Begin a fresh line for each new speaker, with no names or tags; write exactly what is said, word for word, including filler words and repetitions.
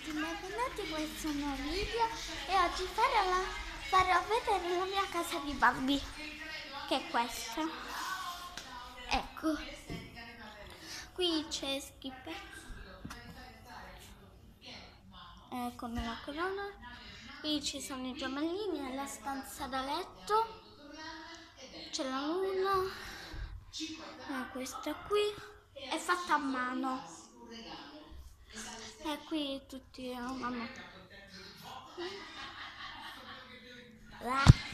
tutti, benvenuti, questo è un nuovo video e oggi farò, la, farò vedere la mia casa di Barbie, che è questa. Ecco, qui c'è Skipper, ecco la corona, qui ci sono i giamellini nella stanza da letto, c'è la luna, e questa qui è fatta a mano. E qui tutti, oh, mamma.